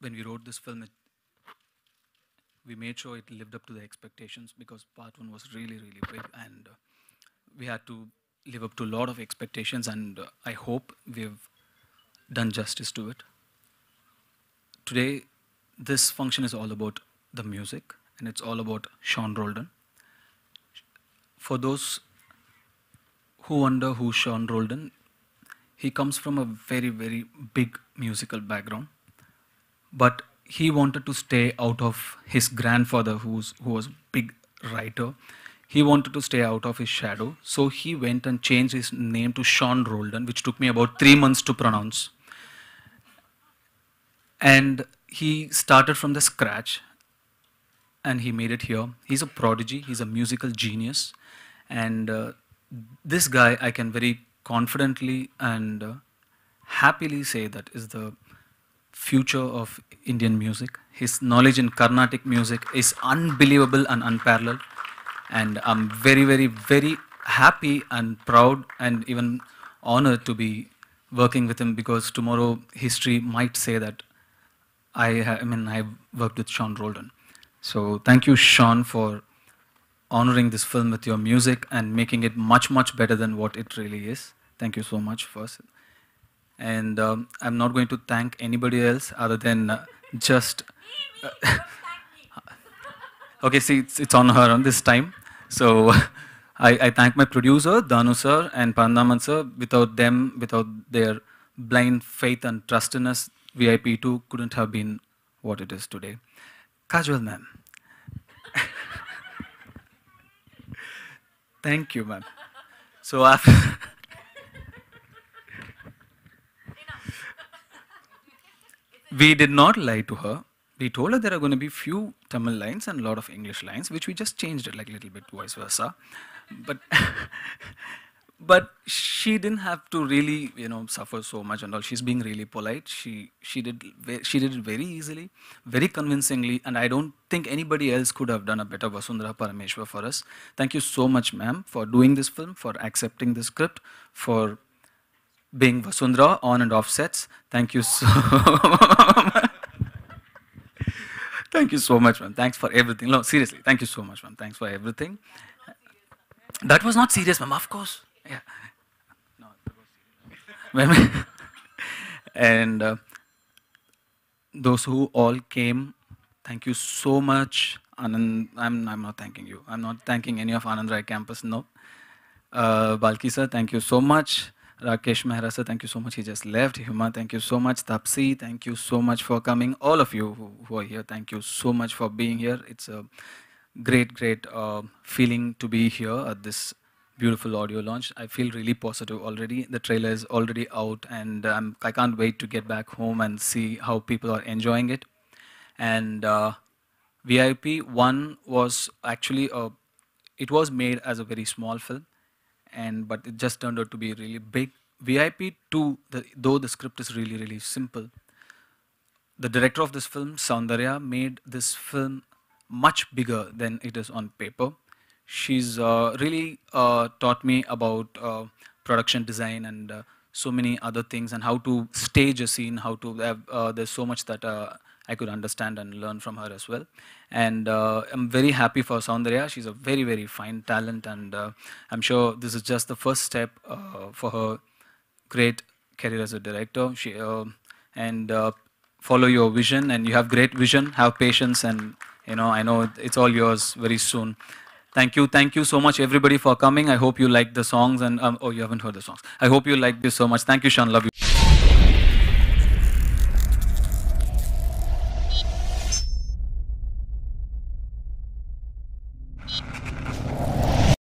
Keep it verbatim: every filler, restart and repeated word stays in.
when we wrote this film, it, we made sure it lived up to the expectations because part one was really, really big, and uh, we had to live up to a lot of expectations, and uh, I hope we've done justice to it. Today, this function is all about the music, and it's all about Sean Roldan. For those who wonder who Sean Roldan, he comes from a very, very big musical background, but he wanted to stay out of his grandfather, who's, who was a big writer. He wanted to stay out of his shadow, so he went and changed his name to Sean Roldan, which took me about three months to pronounce. And he started from the scratch, and he made it here. He's a prodigy, he's a musical genius, and uh, this guy I can very confidently and uh, happily say that is the future of Indian music. His knowledge in Carnatic music is unbelievable and unparalleled, and I'm very, very, very happy and proud and even honored to be working with him, because tomorrow history might say that I, I mean, I've worked with Sean Roldan. So thank you, Sean, for honoring this film with your music and making it much, much better than what it really is. Thank you so much first. And um, I'm not going to thank anybody else other than uh, just... Uh, okay, see, it's, it's on her on this time. So I, I thank my producer, Danu sir, and Pandaman sir. Without them, without their blind faith and trust in us, V I P two couldn't have been what it is today. Kajwal ma'am. Thank you, ma'am. So after... we did not lie to her. We told her there are going to be few Tamil lines and a lot of English lines, which we just changed it like a little bit, vice versa. But, but she didn't have to really, you know, suffer so much and all. She's being really polite. She, she, did, she did it very easily, very convincingly, and I don't think anybody else could have done a better Vasundhara Parameshwar for us. Thank you so much, ma'am, for doing this film, for accepting the script, for being Vasundhara on and off sets. Thank you so much. Thank you so much, ma'am. Thanks for everything. No, seriously, thank you so much, ma'am. Thanks for everything. That was not serious, ma'am, of course. Yeah. No, that was serious. And uh, those who all came, thank you so much. Anand, I'm, I'm not thanking you. I'm not thanking any of Anand Rai campus, no. Uh, Balki sir, thank you so much. Rakesh Mehra sir, thank you so much. He just left. Huma, thank you so much. Tapsi, thank you so much for coming. All of you who, who are here, thank you so much for being here. It's a great, great uh, feeling to be here at this beautiful audio launch. I feel really positive already. The trailer is already out, and um, I can't wait to get back home and see how people are enjoying it. And uh, V I P one was actually, a, it was made as a very small film, and but it just turned out to be really big. V I P two, the, though the script is really, really simple, the director of this film, Soundarya, made this film much bigger than it is on paper. She's uh, really uh, taught me about uh, production design and uh, so many other things, and how to stage a scene, how to have, uh, there's so much that uh, I could understand and learn from her as well. And uh, I'm very happy for Soundarya. She's a very, very fine talent, and uh, I'm sure this is just the first step uh, for her great career as a director. She, uh, and uh, follow your vision, and you have great vision, have patience, and you know, I know it's all yours very soon. Thank you, thank you so much everybody for coming. I hope you like the songs, and um, oh, you haven't heard the songs. I hope you like this so much. Thank you, Sean, love you.